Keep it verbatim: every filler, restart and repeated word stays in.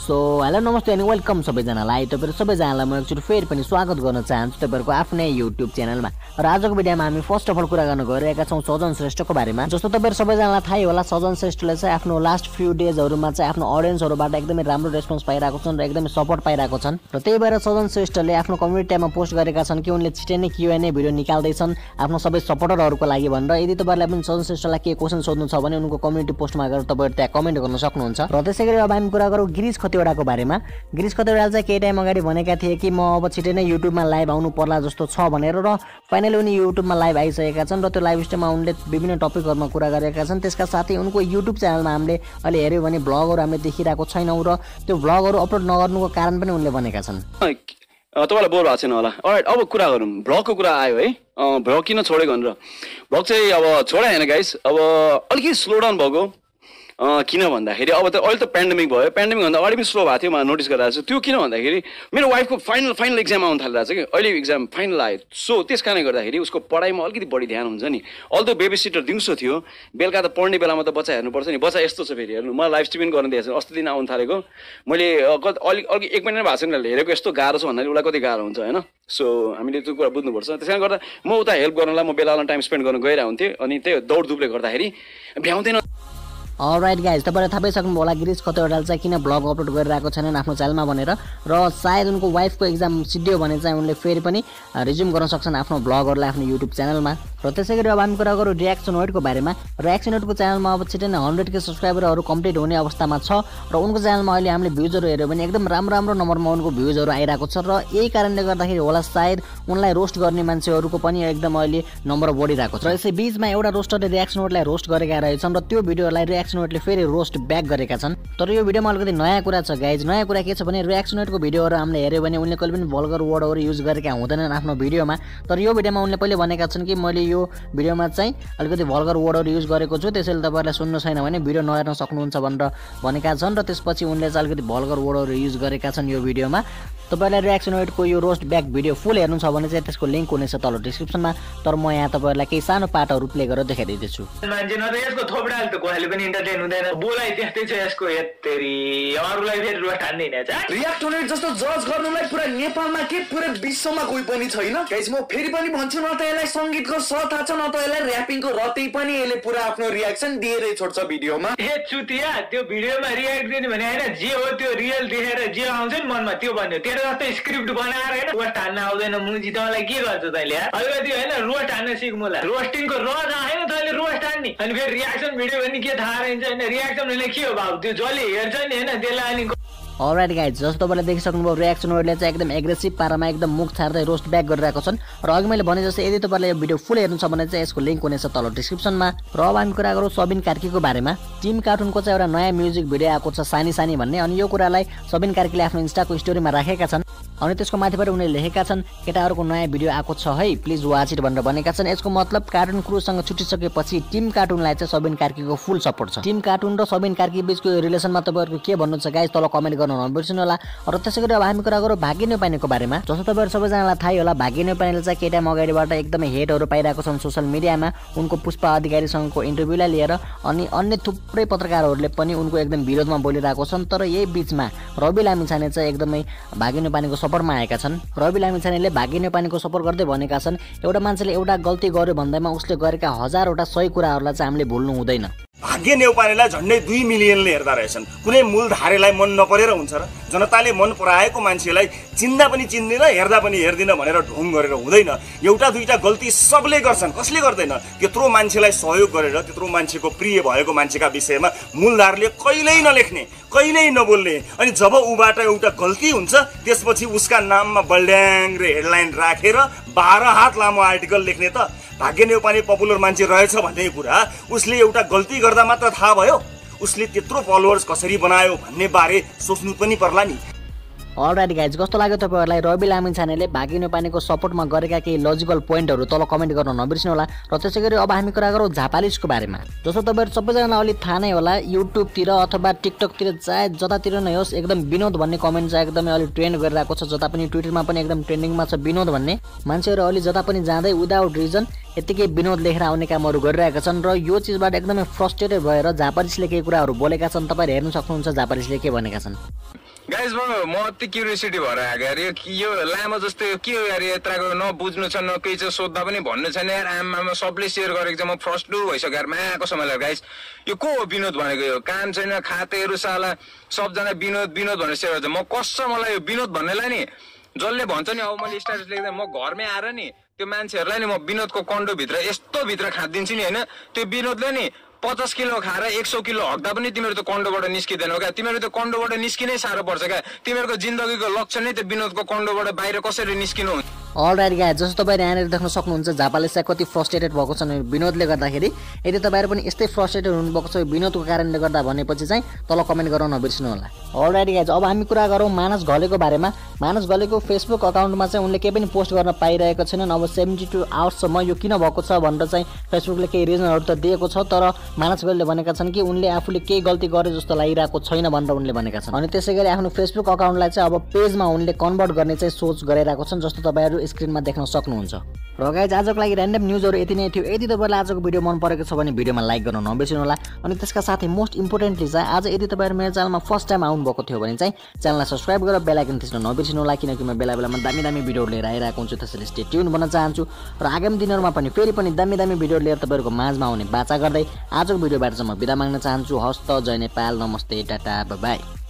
So hello नमस्ते अनि welcome सबैजनालाई। तपाईहरु सबैजनालाई म एकचोटि फेरि पनि स्वागत गर्न चाहन्छु तपाईहरुको आफ्नै युट्युब च्यानलमा। र आजको भिडियोमा हामी फर्स्ट अफ अल कुरा गर्न गइरहेका छौं सजन श्रेष्ठको बारेमा। जस्तो तपाईहरु सबैजनालाई थाहै होला, सजन श्रेष्ठले चाहिँ आफ्नो लास्ट फ्यु डेजहरुमा चाहिँ आफ्नो ऑडियन्सहरुबाट एकदमै राम्रो रेस्पोन्स पाइरहेको छन् र एकदमै सपोर्ट पाइरहेको छन्। र त्यही भएर सजन श्रेष्ठले आफ्नो कम्युनिटी ट्याबमा पोस्ट गरेका छन् कि उनले छिटै नै क्यूएनए भिडियो निकाल्दै छन् आफ्नो सबै सपोर्टरहरुको लागि भनेर। यदि तपाईहरुलाई पनि सजन श्रेष्ठलाई के क्वेशन सोध्नु छ भने उनको कम्युनिटी पोस्टमा गएर तपाईहरु त्यहाँ कमेन्ट गर्न सक्नुहुन्छ। र त्यसैगरी अब हामी कुरा गरौँ गिरीश खतिवडाको बारेमा। गिरीश खतिवडा चाहिँ केही टाइम अगाडि भनेका थिए कि म अब छिटै नै युट्युबमा लाइभ आउनु पर्ला जस्तो छ भनेर, र फाइनली उनी युट्युबमा लाइभ आइसकेका छन्। र त्यो लाइभ स्ट्रिममा उनले विभिन्न टपिकहरुमा कुरा गरेका छन्। त्यसका साथै उनको युट्युब च्यानलमा हामीले अहिले हेर्यो भने भ्लगहरु हामीले देखिरहेको छैनौं र त्यो भ्लगहरु अपलोड नगर्नुको कारण पनि उनले भनेका छन्। तपाईलाई बोर भएको छैन होला। अलराइट, अब कुरा गरौँ भ्लगको कुरा आयो है। भ्लग किन छोडेको भनेर। भ्लग चाहिँ अब छोडे हैन गाइस, अब अलिकति स्लो डाउन भएको किन भन्दाखेरि अब त अहिले त पेन्डेमिक भयो। पेन्डेमिक भन्दा अगाडि पनि स्लो भएको थियो, म नोटिस गरिरहेको छु। त्यो किन भन्दाखेरि मेरो वाइफको फाइनल फाइनल एक्जाम आउनु थालिरहेको छ कि अहिले एक्जाम फाइनल आयो। सो त्यस कारणले गर्दाखेरि उसको पढाइमा अलिकति बढी ध्यान हुन्छ नि। अल्दो बेबी सिटर दिउँसो थियो, बेलुका त पढ्ने बेलामा त बच्चा हेर्नुपर्छ नि। बच्चा यस्तो छ फेरि हेर्नु, म लाइभ स्ट्रिमिङ गर्न दिएको छु अस्ति दिन आउनु थालेको। मैले अलिक अलिक एक महिना भएको छैन हेरेको, यस्तो गाह्रो छ भन्दाखेरि उसलाई कति गाह्रो हुन्छ होइन। सो हामीले त्यो कुरा बुझ्नुपर्छ। त्यस कारणले गर्दा म उता हेल्प गर्नलाई म बेला बेला टाइम स्पेन्ड गर्न गइरहेको हुन्थेँ, अनि त्यही दौडधुपले गर्दाखेरि भ्याउँदैन। अलराइट गाइज, तपाईले थाहा पाइसक्नु होला गिरीश खतिवडाले चाहिँ किन ब्लग अपलोड गरिरहेको छैनन् आफ्नो च्यानलमा भनेर। र सायद उनको वाइफको एक्जाम सिद्धियो भने चाहिँ उनले फेरि पनि रिज्युम गर्न सक्छन् आफ्नो ब्लगहरुलाई आफ्नो युट्युब च्यानलमा। र त्यसैगरी अब हामी कुरा गरौँ रियाक्सन वेटको बारेमा। रियाक्सन वेटको च्यानलमा अब छिटै नै हन्ड्रेड के सब्सक्राइबरहरू कम्प्लिट हुने अवस्थामा छ र उनको च्यानलमा अहिले हामीले भ्युजहरू हेर्यो भने एकदम राम्रो राम्रो नम्बरमा उनको भ्युजहरू आइरहेको छ। र यही कारणले गर्दाखेरि होला सायद उनलाई रोस्ट गर्ने मान्छेहरूको पनि एकदम अहिले नम्बर बढिरहेको छ। र यसै बीचमा एउटा रोस्टरले रियाक्सन वेटलाई रोस्ट गरेका रहेछन् र त्यो भिडियोलाई रियाक्सन वेटले फेरि रोस्ट ब्याक गरेका छन्। तर यो भिडियोमा अलिकति नयाँ कुरा छ गाइज। नयाँ कुरा के छ भने रियाक्सन वेटको भिडियोहरू हामीले हेर्यो भने उनले कहिले पनि भल्गर वर्डहरू युज गरेका हुँदैनन् आफ्नो भिडियोमा। तर यो भिडियोमा उनले पहिले भनेका छन् कि मैले यो भिडियोमा चाहिँ अलिकति भल्गर वर्डहरू युज गरेको छु, त्यसैले तपाईहरुलाई सुन्नु छैन भने भिडियो नहेर्न सक्नुहुन्छ भनेर भनेका छन्। र त्यसपछि उनले चाहिँ अलिकति भल्गर वर्डहरू युज गरेका छन् यो भिडियोमा। तपाईहरुलाई रियाक्सन वेटको यो रोस्ट ब्याक भिडियो फुल हेर्नु छ भने चाहिँ त्यसको लिंक हुनेछ तल डिस्क्रिप्सनमा। तर म यहाँ तपाईहरुलाई केही सानो पार्टहरु प्ले गरेर देखाइदिदैछु। मान्छे न त यसको थोपडाले त कसैले पनि इन्टरटेन हुँदैन, बोलाइ त्यस्तै छ यसको। हेत्तेरी अरूलाई फेरि रोस्ट हान्दैन छ। रियाक्सन वेट जस्तो जज गर्नुलाई पुरा नेपालमा के पुरा विश्वमा कोही पनि छैन गाइस। म फेरि पनि भन्छु, न त यसलाई संगीतको स थाहा छ, न त यसलाई र्यापिङको रतै पनि यसले पुरा आफ्नो रियाक्सन दिएरै छोड्छ भिडियोमा। ए चुतिया, त्यो भिडियोमा रियाक्ट दिने भने हैन, जे हो त्यो रियल देखेर जे आउँछ नि मनमा त्यो भन्यो। तेरो जस्तो स्क्रिप्ट बनाएर हैन रोस्ट हान्न आउँदैन मुजी, तँलाई के गर्छ तैँले? अलिकति हैन रोस्ट हान्न सिक मुला। रोस्टिङको र हैन तैँले रोस्ट हान्ने, अनि फेरि रियाक्सन भिडियो भने के थाहा रहन्छ हैन। रियाक्सन भने के हो बाबु, त्यो जसले हेर्छ नि हैन त्यसलाई अनि। अलराइट गाइज, जस्तो तपाईले देखिसक्नुभयो रियाक्सन वेटले चाहिँ एकदम एग्रेसिभ पारामा एकदम मुख छाड्दै रोस्ट ब्याक गरिरहेको छन्। र अघि मैले भने जस्तै यदि तपाईले यो भिडियो फुल हेर्नु छ भने चाहिँ यसको लिंक हुनेछ तल डिस्क्रिप्सनमा। र अब हामी कुरा गरौँ सबिन कार्कीको बारेमा। टिम कार्टुनको चाहिँ एउटा नयाँ म्युजिक भिडियो आएको छ सानी सानी भन्ने, अनि यो कुरालाई सबिन कार्कीले आफ्नो इन्स्टाको स्टोरीमा राखेका छन्। अनि त्यसको माथिबाट उनले लेखेका छन् केटाहरुको नयाँ भिडियो आएको छ है, प्लिज वाच इट भनेर भनेका छन्। यसको मतलब कार्टुन क्रुसँग छुटिसकेपछि टिम कार्टुनलाई चाहिँ सबिन कार्कीको फुल सपोर्ट छ। टिम कार्टुन र सबिन कार्की बीचको रिलेसनमा तपाईहरुको के भन्नु छ गाइस तल कमेन्ट गर्न नबिर्सनु होला। र त्यसैगरी अब हामी कुरा गरौँ भाग्य नेपालीको बारेमा। जस्तो तपाईहरु सबैजनालाई थाहै होला भाग्य नेपालीले चाहिँ केही टाइम अगाडिबाट एकदमै हेटहरु पाइरहेको छन् सोशल मिडियामा उनको पुष्पा अधिकारीसँगको इन्टरभ्युलाई लिएर, अनि अन्य थुप्रै पत्रकारहरूले पनि उनको एकदम विरोधमा बोलिरहेको छन्। तर यही बीचमा रवि लामिछाने चाहिँ एकदमै भाग्य नेपालीको सपोर्टमा आएका छन्। रवि लामिछानेले भाग्य नेपालीको सपोर्ट गर्दै भनेका छन् एउटा मान्छेले एउटा गल्ती गर्यो भन्दैमा उसले गरेका हजारवटा सही कुराहरूलाई चाहिँ हामीले भुल्नु हुँदैन। भाग्य नेउपानेलाई झन्डै दुई मिलियनले हेर्दा रहेछन्। कुनै मूलधारेलाई मन नपरेर हुन्छ र? जनताले मन पराएको मान्छेलाई चिन्दा पनि चिन्दिन, हेर्दा पनि हेर्दिन भनेर ढोङ गरेर हुँदैन। एउटा दुईटा गल्ती सबले गर्छन्, कसले गर्दैन? त्यत्रो मान्छेलाई सहयोग गरेर त्यत्रो मान्छेको प्रिय भएको मान्छेका विषयमा मूलधारले कहिल्यै नलेख्ने, कहिल्यै नबोल्ने, अनि जब उबाट एउटा गल्ती हुन्छ त्यसपछि उसका नाममा बल्ड्याङ र हेडलाइन राखेर बाह्र हात लामो आर्टिकल लेख्ने त भाग्य नेउपाने पपुलर मान्छे रहेछ भन्ने कुरा उसले एउटा गल्ती गर्दा मात्र थाहा भयो? उसले त्यत्रो फलोअर्स कसरी बनायो भन्ने बारे सोच्नु पनि पर्ला नि। अलराइट गाइज, कस्तो लाग्यो तपाईहरुलाई रवि लामिछानेले भाग्य नेपालीको सपोर्टमा गरेका केही लजिकल पोइन्टहरु तल कमेन्ट गर्न नबिर्सनु होला। र त्यसैगरी अब हामी कुरा गरौँ झापालिसको बारेमा। जस्तो तपाईहरु सबैजना अलि थाहा नै होला, युट्युबतिर अथवा टिकटकतिर चाहे जतातिर नै होस् एकदम विनोद भन्ने कमेन्ट चाहिँ एकदमै अलि ट्रेन्ड गरिरहेको छ। जता पनि ट्विटरमा पनि एकदम ट्रेन्डिङमा छ विनोद भन्ने। मान्छेहरु अलि जता पनि जाँदै विदाउट रिजन यतिकै विनोद लेखेर आउने कामहरु गरिरहेका छन्। र यो चीजबाट एकदमै फ्रस्ट्रेटेड भएर झापालिसले केही कुराहरु बोलेका छन्। तपाईहरु हेर्न सक्नुहुन्छ झापालिसले के भनेका छन्। गाइस म अति क्युरियोसिटी भएर आएको यार यो लामो जस्तो के हो यार यत्राको नबुझ्नु छ न केही छ सोद्धा पनि भन्नु छैन यार आमामा सबले सेयर गरेको छ म फ्रस्ट्रेट भइसक्यो यार माको समयलाई गाइस यो को हो विनोद भनेको यो काम छैन खातेहरू साला सबजना विनोद विनोद भनेर सेयर गर्छ म कसम मलाई यो विनोद भन्नेलाई नि जसले भन्छ नि अब मैले स्ट्याटस लेख्दा म घरमै आएर नि त्यो मान्छेहरूलाई नि म विनोदको कन्डोभित्र यस्तो भित्र खादिन्छु नि होइन त्यो विनोदले नि पचास किलो खाएर एक सौ किलो हट्दा पनि तिमीहरू त कन्डोबाट निस्किँदैनौ क्या तिमीहरू त कन्डोबाट निस्किनै साह्रो पर्छ क्या तिमीहरूको जिन्दगीको लक्ष्य नै त्यो विनोदको कन्डोबाट बाहिर कसरी निस्किनु हुन्छ अलराइट गाइस जस्तो तपाईँले यहाँनिर देख्न सक्नुहुन्छ झापाले चाहिँ कति फ्रस्ट्रेटेड भएको छ विनोदले गर्दाखेरि यदि तपाईँहरू पनि यस्तै फ्रस्ट्रेटेड हुनुभएको छ विनोदको कारणले गर्दा भनेपछि चाहिँ तल कमेन्ट गर्न नबिर्सिनु होला अलराइट गाइस अब हामी कुरा गरौँ मानस घलेको बारेमा मानस घलेको फेसबुक अकाउन्टमा चाहिँ उनले केही पनि पोस्ट गर्न पाइरहेको छैनन् अब सेभेन्टी टू आवर्ससम्म यो किन भएको छ भनेर चाहिँ फेसबुकले केही रिजनहरू त दिएको छ तर मानस घलेले भनेका छन् कि उनले आफूले केही गल्ती गरे जस्तो लागिरहेको छैन भनेर उनले भनेका छन् अनि त्यसै गरी आफ्नो फेसबुक अकाउन्टलाई चाहिँ अब पेजमा उनले कन्भर्ट गर्ने चाहिँ सोच गरिरहेको छन् जस्तो तपाईँहरू स्क्रिनमा देख्न सक्नुहुन्छ र गाइज आजको लागि र्यान्डम न्युजहरू यति नै थियो यदि तपाईँलाई आजको भिडियो मन परेको छ भने भिडियोमा लाइक गर्न नबिर्सिनु होला अनि त्यसका साथै मोस्ट इम्पोर्टेन्टली चाहिँ आज यदि तपाईँहरू मेरो च्यानलमा फर्स्ट टाइम आउनुभएको थियो भने चाहिँ च्यानललाई सब्सक्राइब गरेर बेल आइकन थिच्न नबिर्सिनु होला किनकि म बेला बेलामा दामी दामी भिडियोहरू लिएर आइरहेको हुन्छु त्यसैले स्टे ट्युन बन्न चाहन्छु र आगामी दिनहरूमा पनि फेरि पनि दामी दामी भिडियोहरू लिएर तपाईँहरूको माझमा आउने बाचा गर्दै आजको भिडियोबाट चाहिँ म बिदा माग्न चाहन्छु हस्त जय नेपाल नमस्ते टाटा बाई